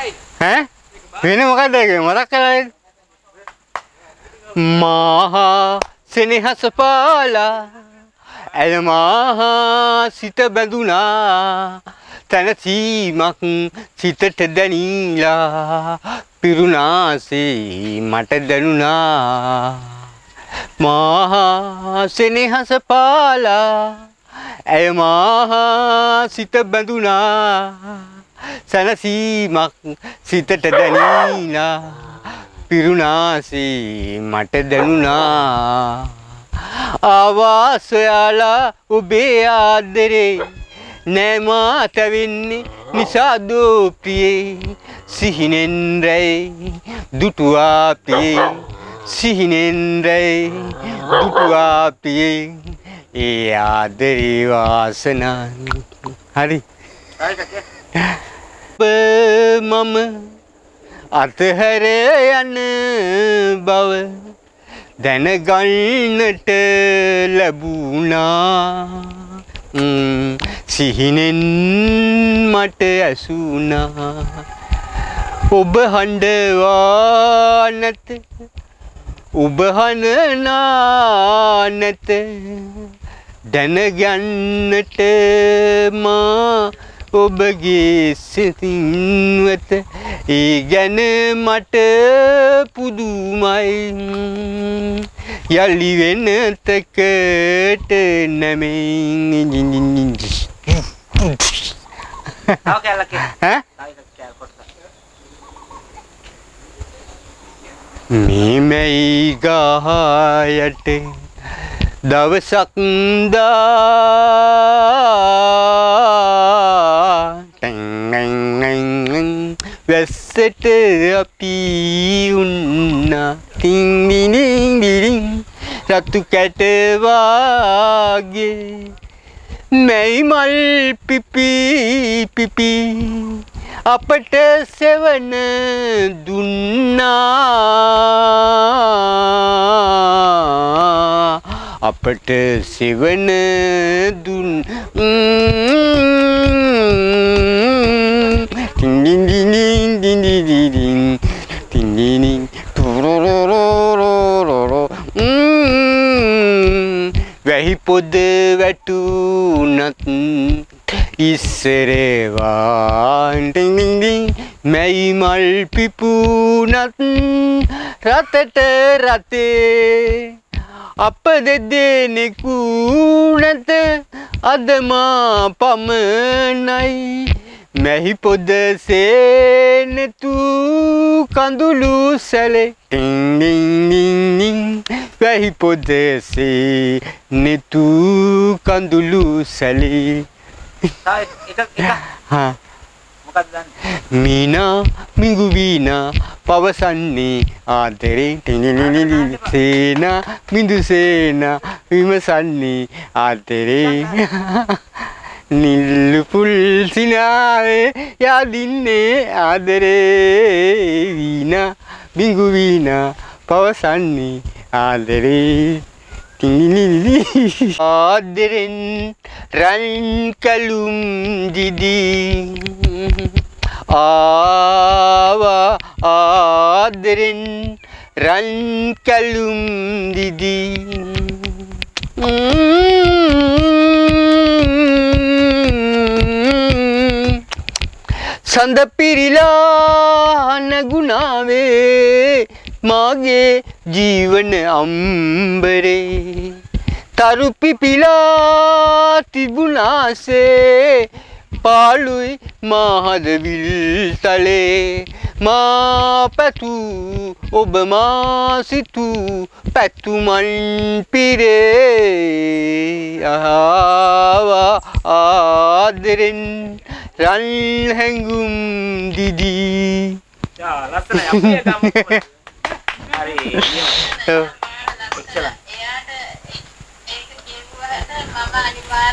ඈ වෙන මොකක්ද ඒක මතක් කරලා මහා සෙනෙහස පාලා ඇය මහා සිත බැඳුනා තනසීමක් සිතට දැනීලා පිරුණාසේ මට දැනුණා මහා සෙනෙහස පාලා ඇය මහා සිත බැඳුනා සනසීමක් සිතට දැනීලා පිරුණාසේ මට දැනුණා ආවාසයාලා ඔබේ ආදරේ නෑ මාත වෙන්නේ නිසාදෝ ප්‍රියේ සිහිනෙන් රැයි දුටුවා පියේ සිහිනෙන් රැයි දුටුවා පියේ ඒ ආදරේ වාසනා හරි මම අතහැර යන බව දැනගන්නට ලැබුණා සිහිනෙන් මට ඇසුණා ඔබ හඬවා නැත ඔබ හඬනා නැත දැනගන්නට මා ඔබගේ සිතින් වෙත ඒ ගැන මට පුදුමයි යලි වෙනතකට නැමෙන් මේමයි ගහයට දවසක් වැස්සට අපි උන්නා ටින් ඩින් ඩින් රතු කැට වාගේ මැයි මල් පිපි පිපි අපට සෙවන දුන්නා අපට සෙවන දුන් වැහි පොද වැටුනත් ඉස්සරේවා මැයි මල් පිපුනත් රතට රතේ අප දෙදෙනෙකු නැත අදමා පමණයි මැහි පොද සේනතු කඳුළු සැලේ වැහි පොද සේනතු කඳුළු සැලේ මීනා මිඟු වීනා පවසන්නේ ආදරේ සේනා මිඳු සේනා විමසන්නේ ආදරේ නිල්ලු පුල් සිනාවේ යදින්නේ ආදරේ වීනා මිඟු වීනා පවසන්නේ ආදරේ ආදරෙන් රන් කලුම් දිදී ආවා ආදරෙන් රන් කලුම් දිදී සඳ පිරිලා නගුණාවේ මාගේ ජීවන අම්බරේ තරු පිපිලා තිබුණාසේ පාළුයි මාහදවිල් තලේ මා පැතු ඔබ මා සිතු පැතුමන් පිරේ ආවා ආදරෙන් රන් හැඟුම් දිදී ලස්සනයි අපි ගමු හරි